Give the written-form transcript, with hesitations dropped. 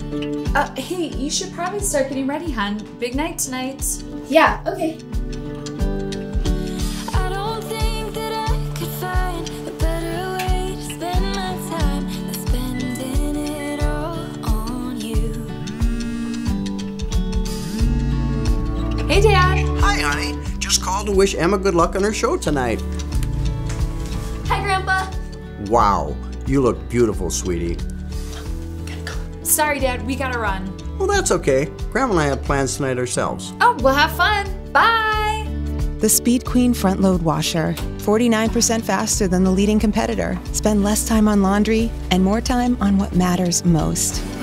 Hey, you should probably start getting ready, hon. Big night tonight. Yeah, okay. I don't think that I could find a better way to spend my time than spending it all on you. Hey, Dad. Hi, honey. Just called to wish Emma good luck on her show tonight. Hi, Grandpa. Wow, you look beautiful, sweetie. Sorry, Dad, we gotta run. Well, that's okay. Grandma and I have plans tonight ourselves. Oh, we'll have fun. Bye. The Speed Queen front load washer. 49% faster than the leading competitor. Spend less time on laundry and more time on what matters most.